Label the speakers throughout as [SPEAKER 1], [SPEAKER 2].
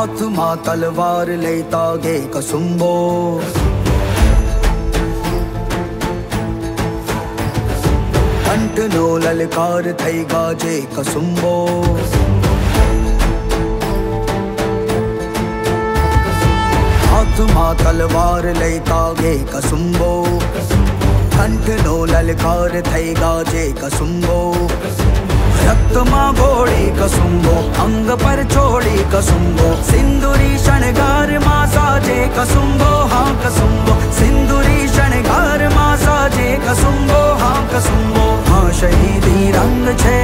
[SPEAKER 1] हाथ मां तलवार लेता गे कसुम्बो। कंठनो ललकार थई गाजे कसुम्बो। हाथ मां तलवार लेता गे कसुम्बो। कंठनो ललकार थई गाजे कसुम्बो। रक्त मां घोड़ी कसुम्बो, अंग पर छोड़ी कसुम्बो। सिंदूरी शणगार मां साजे कसुम्बो, हाँ कसुम्बो। सिंदूरी शणगार मां साजे कसुम्बो, हाँ कसुम्बो। हाँ शहीदी रंग छे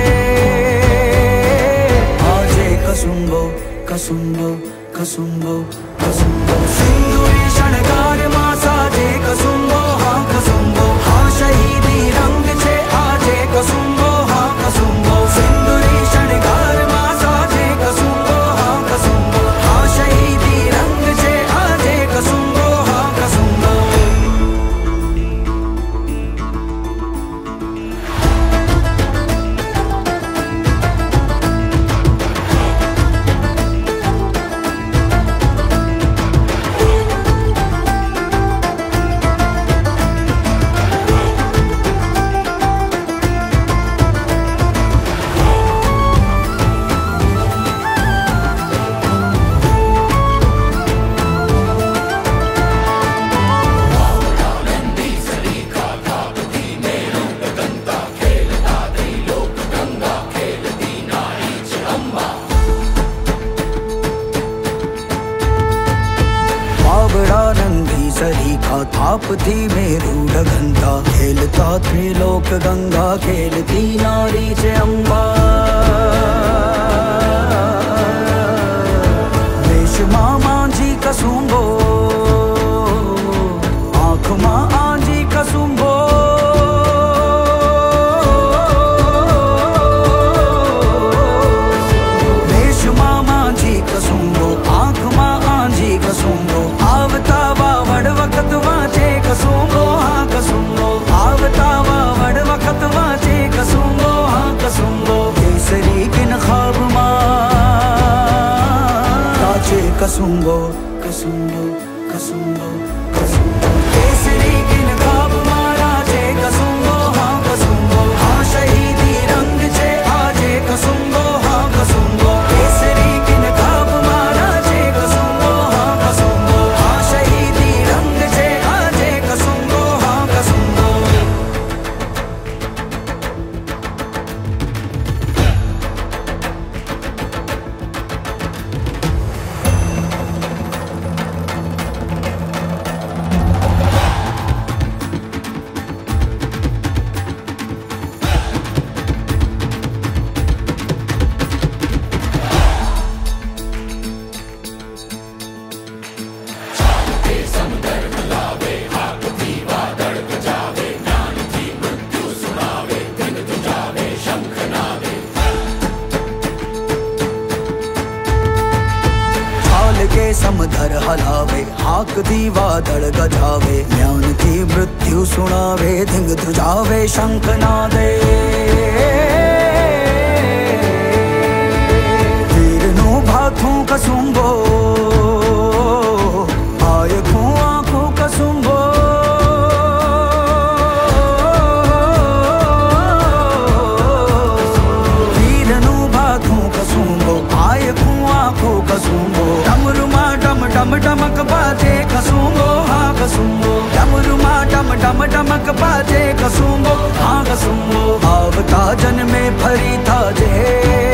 [SPEAKER 1] आजे कसुम्बो, कसुम्बो, कसुम्बो, कसुम्बो। सिंदूरी शणगार मां साजे कसुम्बो, हाँ कसुम्बो। हाँ शहीदी रंग छे आजे कसुम्बो, हाँ कसुम्बो। सिंदूरी शणगार मां साजे कसुम्बो, हाँ कसुम्बो। हाँ शहीदी रंग छे आजे कसुम्बो, हाँ कसुम्बो। थाप थी मेरू ढगंता, खेलता त्रिलोक गंगा, खेलती नारी चे अम्बा। वेश मां मांझी कसुम्बो, आँख मां आंजी कसुम्बो। वेश मां मांझी कसुम्बो, आँख मां आंजी कसुम्बो। आवता वावड़ वक्त वाचे कसुम्बो, हाँ कसुम्बो। आवता वावड़ वक्त वाचे कसुम्बो, हाँ कसुम्बो। केसरी किन ख्वाब मां काचे कसुम्बो, कसुम्बो, कसुम्बो, कसुम्बो। केसरी किन ख्वाब मां राजे कसुम्बो, हाँ कसुम्बो। हाँ शहीदी रंग छे आजे कसुम्बो, हाँ कसुम्बो। केसरी किन ख्वाब मां राजे कसुम्बो, हाँ कसुम्बो। हाँ शहीदी रंग छे आजे कसुम्बो, हाँ कसुम्बो। समधर हलावे, हाक दी वादळ गजावे। ज्ञान की मृत्यु सुनावे, धिंग ध्रुजावे शंख नादे। वीर नु भाथू कसुम्बो, आय खू आँखू कसुम्बो। वीर नु भाथू कसुम्बो, आय खू आँखू कसुम्बो। डम डमक बाजे कसुम्बो, हाँ कसुम्बो। डमरू मां डम डम डमक बाजे कसुम्बो, हाँ कसुम्बो। आवता जन में फरी था जे